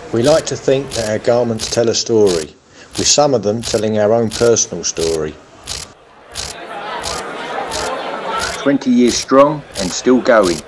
We like to think that our garments tell a story, with some of them telling our own personal story. 20 years strong and still going.